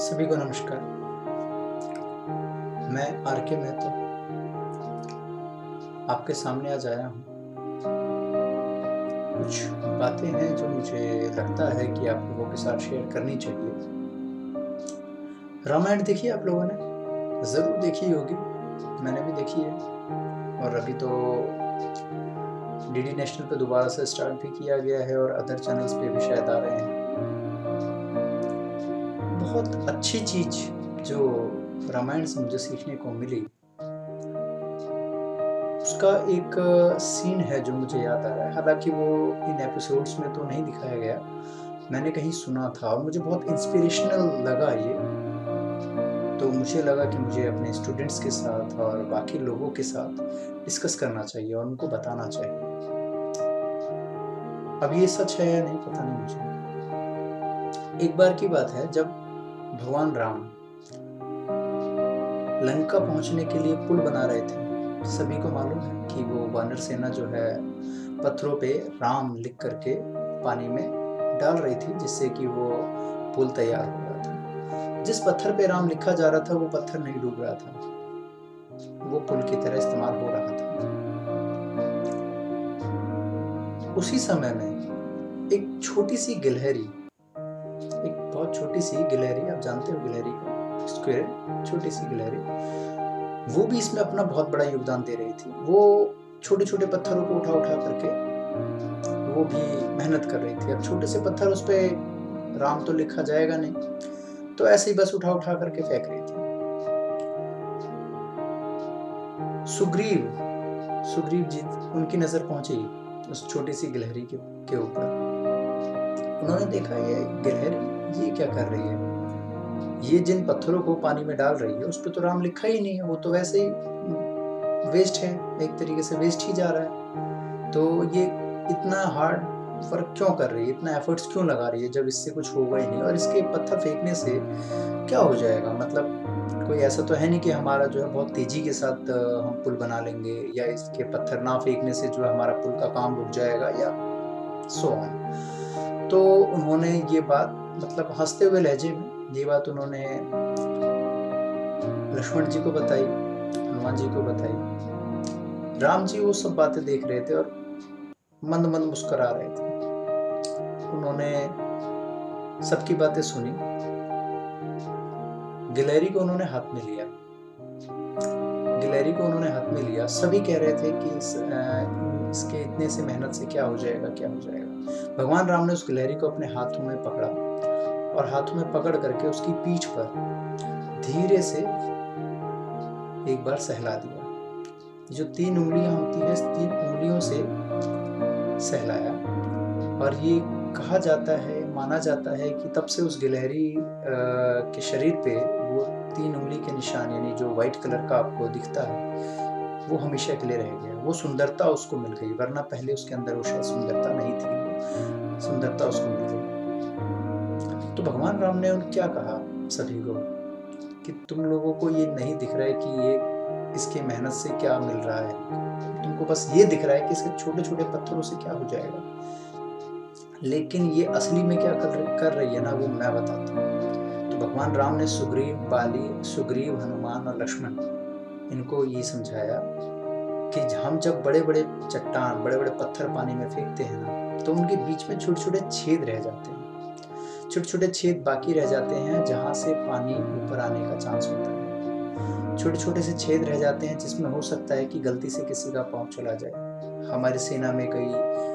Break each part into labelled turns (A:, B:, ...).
A: सभी को नमस्कार। मैं आर के मेहता आपके सामने आज आया हूँ। कुछ बातें हैं जो मुझे लगता है कि आप लोगों के साथ शेयर करनी चाहिए। रामायण देखी आप लोगों ने? ज़रूर देखी होगी, मैंने भी देखी है। और अभी तो डीडी नेशनल पे दोबारा से स्टार्ट भी किया गया है और अदर चैनल्स पे भी शायद आ रहे हैं। बहुत अच्छी चीज़ जो रामायण से मुझे सीखने को मिली, उसका एक सीन है जो मुझे याद आ रहा है। हालाँकि वो इन एपिसोड्स में तो नहीं दिखाया गया, मैंने कहीं सुना था और मुझे बहुत इंस्पिरेशनल लगा ये। तो मुझे लगा कि मुझे अपने स्टूडेंट्स के साथ और बाकी लोगों के साथ डिस्कस करना चाहिए और उनको बताना चाहिए। अब ये सच है या नहीं पता नहीं मुझे। एक बार की बात है जब भगवान राम लंका पहुंचने के लिए पुल बना रहे थे। सभी को मालूम है कि वो वानर सेना जो है पत्थरों पे राम लिख करके पानी में डाल रही थी, जिससे कि वो पुल तैयार हो रहा था। जिस पत्थर पे राम लिखा जा रहा था वो पत्थर नहीं डूब रहा था, वो पुल की तरह इस्तेमाल हो रहा था। उसी समय में एक छोटी सी गिलहरी, एक बहुत छोटी सी गिलहरी, आप जानते हो गिलहरी को, स्क्वेयर, छोटी सी गिलहरी, वो भी इसमें अपना बहुत बड़ा योगदान दे रही थी। वो छोटे छोटे पत्थरों को उठा उठा करके वो भी मेहनत कर रही थी। अब छोटे से पत्थर, उस पे राम तो लिखा जाएगा नहीं, तो ऐसे ही बस उठा उठा करके फेंक रही थी। सुग्रीव सुग्रीव जी, उनकी नजर पहुंची उस छोटी सी गिलहरी के ऊपर। उन्होंने देखा ये गिलहरी ये क्या कर रही है, ये जिन पत्थरों को पानी में डाल रही है उस पे तो राम लिखा ही नहीं है, वो तो वैसे ही वेस्ट है, एक तरीके से वेस्ट ही जा रहा है। तो ये इतना हार्ड वर्क क्यों कर रही है, इतना एफर्ट्स क्यों लगा रही है, जब इससे कुछ होगा ही नहीं, और इसके पत्थर फेंकने से क्या हो जाएगा। मतलब कोई ऐसा तो है नहीं कि हमारा जो है बहुत तेजी के साथ हम पुल बना लेंगे, या इसके पत्थर ना फेंकने से जो है हमारा पुल का काम रुक जाएगा, या सो ऑन। तो उन्होंने ये बात, मतलब हंसते हुए लहजे में ये बात उन्होंने लक्ष्मण जी को बताई, हनुमान जी को बताई। राम जी वो सब बातें देख रहे थे और मंद मंद मुस्कुरा रहे थे। उन्होंने सबकी बातें सुनी, गिलहरी को उन्होंने हाथ में लिया, गिलहरी को उन्होंने हाथ में लिया। सभी कह रहे थे कि इसके इतने से मेहनत से क्या हो जाएगा, क्या हो जाएगा। भगवान राम ने उस गिलहरी को अपने हाथों में पकड़ा और हाथों में पकड़ करके उसकी पीठ पर धीरे से एक बार सहला दिया। जो 3 उंगलियां होती है, 3 उंगलियों से सहलाया। और ये कहा जाता है, माना जाता है कि तब से उस गिलहरी के शरीर पे वो 3 उंगली के निशान, यानी जो व्हाइट कलर का आपको दिखता है, वो हमेशा के लिए रह गया। वो सुंदरता उसको मिल गई, वरना पहले उसके अंदर वो शायद सुंदरता नहीं थी, वो सुंदरता उसको मिल गई। तो भगवान राम ने क्या कहा सभी को कि तुम लोगों को ये नहीं दिख रहा है कि ये इसकी मेहनत से क्या मिल रहा है, तुमको बस ये दिख रहा है कि इसके छोटे छोटे पत्थरों से क्या हो जाएगा, लेकिन ये असली में क्या कर रही है ना, वो मैं बताता हूँ। तो भगवान राम ने सुग्रीव, हनुमान और लक्ष्मण, इनको ये समझाया कि हम जब बड़े बड़े चट्टान, बड़े बड़े पत्थर पानी में फेंकते हैं ना, तो उनके बीच में छोटे छोटे छेद रह जाते हैं, छोटे छोटे छेद बाकी रह जाते हैं, जहाँ से पानी ऊपर आने का चांस होता है। छोटे छोटे से छेद रह जाते हैं जिसमें हो सकता है कि गलती से किसी का पाँव चला जाए। हमारी सेना में कई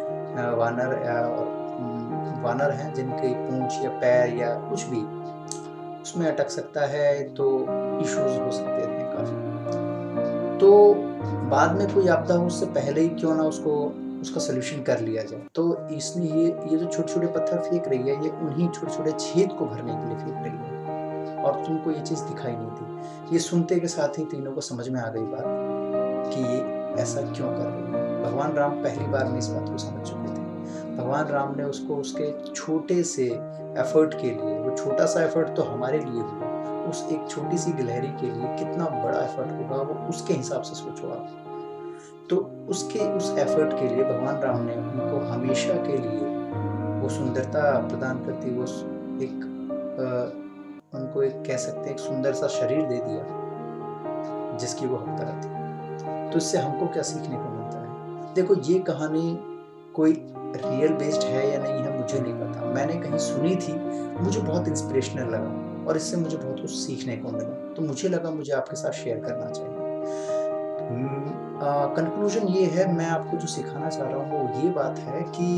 A: वानर हैं जिनकी पूंछ या पैर या कुछ भी उसमें अटक सकता है, तो इश्यूज हो सकते हैं काफी। तो बाद में कोई आपदा हो उससे पहले ही क्यों ना उसका सोल्यूशन कर लिया जाए। तो इसलिए ये जो छोटे छोटे पत्थर फेंक रही है, ये उन्हीं छोटे छोटे छेद को भरने के लिए फेंक रही है, और तुमको ये चीज दिखाई नहीं थी। ये सुनते के साथ ही तीनों को समझ में आ गई बात कि ये ऐसा क्यों कर रही है। भगवान राम पहली बार में इस बात को समझ चुके थे। भगवान राम ने उसको उसके छोटे से एफर्ट के लिए, वो छोटा सा एफर्ट तो हमारे लिए हुआ, उस एक छोटी सी गिलहरी के लिए कितना बड़ा एफर्ट होगा वो उसके हिसाब से सोचो आप। तो उसके उस एफर्ट के लिए भगवान राम ने उनको हमेशा के लिए वो सुंदरता प्रदान करती, वो एक उनको एक कह सकते हैं एक सुंदर सा शरीर दे दिया जिसकी वो हकदार थी। तो इससे हमको क्या सीखने को मिलता है? देखो, ये कहानी कोई रियल बेस्ड है या नहीं है मुझे नहीं पता। मैंने कहीं सुनी थी, मुझे बहुत इंस्पिरेशनल लगा और इससे मुझे बहुत कुछ सीखने को मिला। तो मुझे लगा मुझे आपके साथ शेयर करना चाहिए। कंक्लूजन ये है, मैं आपको जो सिखाना चाह रहा हूँ वो ये बात है कि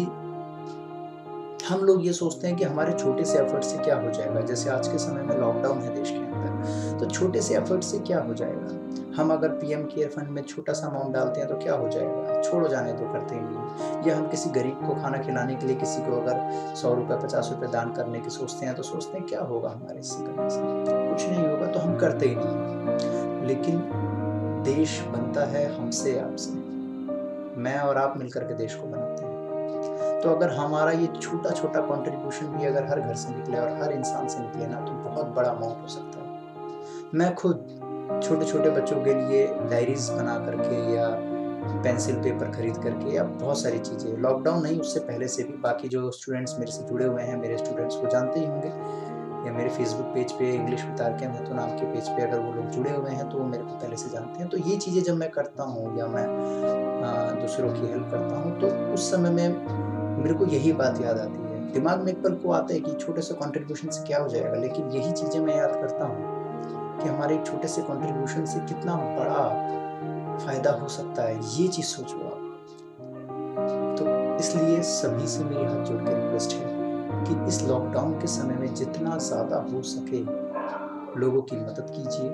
A: हम लोग ये सोचते हैं कि हमारे छोटे से एफर्ट से क्या हो जाएगा। जैसे आज के समय में लॉकडाउन है देश के अंदर, तो छोटे से एफर्ट से क्या हो जाएगा। हम अगर पीएम केयर फंड में छोटा सा अमाउंट डालते हैं तो क्या हो जाएगा, छोड़ो जाने दो, करते ही नहीं। या हम किसी गरीब को खाना खिलाने के लिए किसी को अगर 100 रुपये 50 रुपये दान करने की सोचते हैं तो सोचते हैं क्या होगा हमारे इससे करने से, कुछ नहीं होगा, तो हम करते ही नहीं। लेकिन देश बनता है हमसे आपसे, मैं और आप मिलकर के देश को बनाते हैं। तो अगर हमारा ये छोटा छोटा कंट्रीब्यूशन भी अगर हर घर से निकले और हर इंसान से निकले ना, तो बहुत बड़ा अमाउंट हो सकता है। मैं खुद छोटे छोटे बच्चों के लिए डायरीज बना करके या पेंसिल पेपर खरीद करके या बहुत सारी चीज़ें, लॉकडाउन नहीं उससे पहले से भी, बाकी जो स्टूडेंट्स मेरे से जुड़े हुए हैं, मेरे स्टूडेंट्स को जानते ही होंगे, या मेरे फेसबुक पेज पे इंग्लिश विद आर.के. महतो नाम के पेज पे अगर वो लोग जुड़े हुए हैं तो वो मेरे को पहले से जानते हैं। तो ये चीज़ें जब मैं करता हूँ या मैं दूसरों की हेल्प करता हूँ तो उस समय में मेरे को यही बात याद आती है। दिमाग में एक पल को आता है कि छोटे से कंट्रीब्यूशन से क्या हो जाएगा, लेकिन यही चीज़ें मैं याद करता हूँ कि हमारे एक छोटे से कंट्रीब्यूशन से कितना बड़ा फ़ायदा हो सकता है। ये चीज़ सोचो आप। तो इसलिए सभी से मेरी हाथ जोड़ के रिक्वेस्ट है कि इस लॉकडाउन के समय में जितना ज़्यादा हो सके लोगों की मदद कीजिए।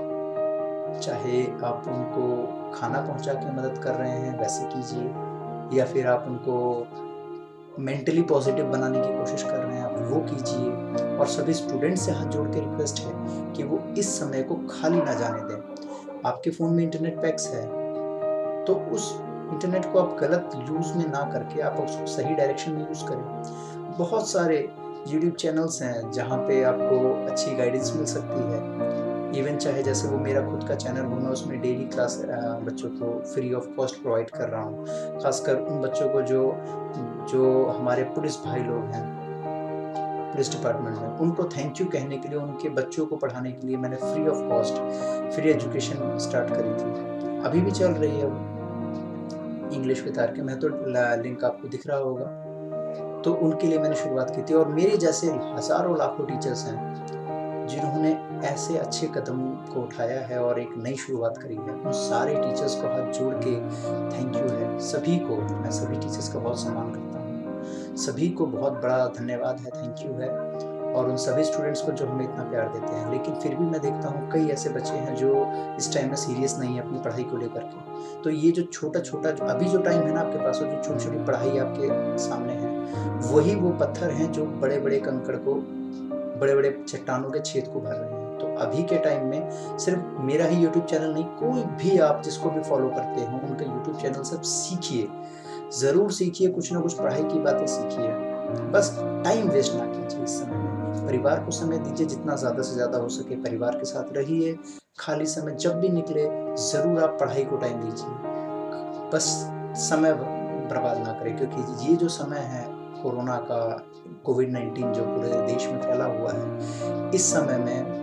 A: चाहे आप उनको खाना पहुंचा के मदद कर रहे हैं वैसे कीजिए, या फिर आप उनको मेंटली पॉजिटिव बनाने की कोशिश कर रहे हैं आप वो कीजिए। और सभी स्टूडेंट्स से हाथ जोड़ के रिक्वेस्ट है कि वो इस समय को खाली ना जाने दें। आपके फ़ोन में इंटरनेट पैक्स है तो उस इंटरनेट को आप गलत यूज़ में ना करके आप उसको सही डायरेक्शन में यूज़ करें। बहुत सारे यूट्यूब चैनल्स हैं जहाँ पे आपको अच्छी गाइडेंस मिल सकती है। इवन चाहे जैसे वो मेरा खुद का चैनल हो, मैं उसमें डेली क्लास बच्चों को फ्री ऑफ कॉस्ट प्रोवाइड कर रहा हूँ। खासकर उन बच्चों को जो हमारे पुलिस भाई लोग हैं, पुलिस डिपार्टमेंट में, उनको थैंक यू कहने के लिए, उनके बच्चों को पढ़ाने के लिए मैंने free of cost free education start करी थी। अभी भी चल रही है वो, English with R K. Mahato, link आपको दिख रहा होगा। तो उनके लिए मैंने शुरुआत की थी और मेरे जैसे हज़ारों लाखों टीचर्स हैं जिन्होंने ऐसे अच्छे कदम को उठाया है और एक नई शुरुआत करी है। उन सारे टीचर्स को हाथ जोड़ के थैंक यू है सभी को। मैं सभी टीचर्स का बहुत सम्मान करता हूँ, सभी को बहुत बड़ा धन्यवाद है, थैंक यू है। और उन सभी स्टूडेंट्स को जो हमें इतना प्यार देते हैं। लेकिन फिर भी मैं देखता हूँ कई ऐसे बच्चे हैं जो इस टाइम में सीरियस नहीं है अपनी पढ़ाई को लेकर के। तो ये जो छोटा-छोटा अभी जो टाइम है ना आपके पास, जो छोटी-छोटी पढ़ाई आपके सामने है, वही वो पत्थर हैं जो बड़े-बड़े कंकड़ को, बड़े-बड़े चट्टानों के छेद को भर रहे हैं। तो अभी के टाइम में सिर्फ मेरा ही यूट्यूब चैनल नहीं, कोई भी आप जिसको भी फॉलो करते हो उनका यूट्यूब चैनल सब सीखिए, ज़रूर सीखिए, कुछ ना कुछ पढ़ाई की बातें सीखिए। बस टाइम वेस्ट ना कीजिए इस समय में। परिवार को समय दीजिए, जितना ज़्यादा से ज़्यादा हो सके परिवार के साथ रहिए। खाली समय जब भी निकले ज़रूर आप पढ़ाई को टाइम दीजिए। बस समय बर्बाद ना करें, क्योंकि ये जो समय है कोरोना का, कोविड-19 जो पूरे देश में फैला हुआ है, इस समय में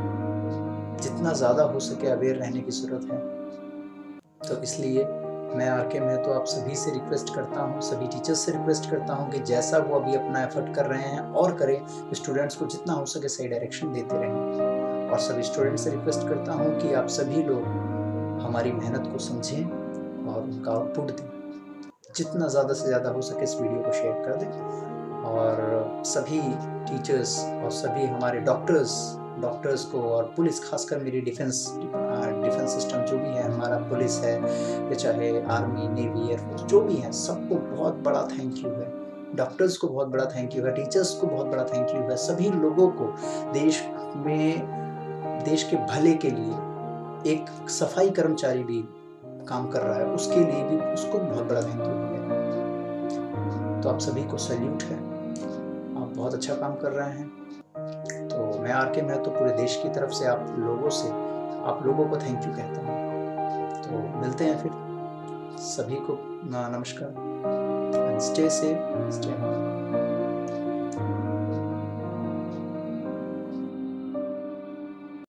A: जितना ज़्यादा हो सके अवेयर रहने की ज़रूरत है। तो इसलिए मैं आर.के. महतो आप सभी से रिक्वेस्ट करता हूँ, सभी टीचर्स से रिक्वेस्ट करता हूँ कि जैसा वो अभी अपना एफर्ट कर रहे हैं और करें, स्टूडेंट्स को जितना हो सके सही डायरेक्शन देते रहें। और सभी स्टूडेंट्स से रिक्वेस्ट करता हूँ कि आप सभी लोग हमारी मेहनत को समझें और उनका आउटपुट दें। जितना ज़्यादा से ज़्यादा हो सके इस वीडियो को शेयर कर दें। और सभी टीचर्स और सभी हमारे डॉक्टर्स को और पुलिस, खासकर मेरी डिफेंस सिस्टम जो भी है, हमारा पुलिस है या चाहे आर्मी, नेवी, एयरफोर्स जो भी है, सबको बहुत बड़ा थैंक यू है। डॉक्टर्स को बहुत बड़ा थैंक यू है, टीचर्स को बहुत बड़ा थैंक यू है। सभी लोगों को देश के भले के लिए एक सफाई कर्मचारी भी काम कर रहा है, उसके लिए भी उसको बहुत बड़ा थैंक यू है। तो आप सभी को सैल्यूट है, आप बहुत अच्छा काम कर रहे हैं। तो मैं आर.के. महतो पूरे देश की तरफ से आप लोगों को थैंक यू कहता हूँ। तो मिलते हैं फिर, सभी को नमस्कार। Stay safe, stay home.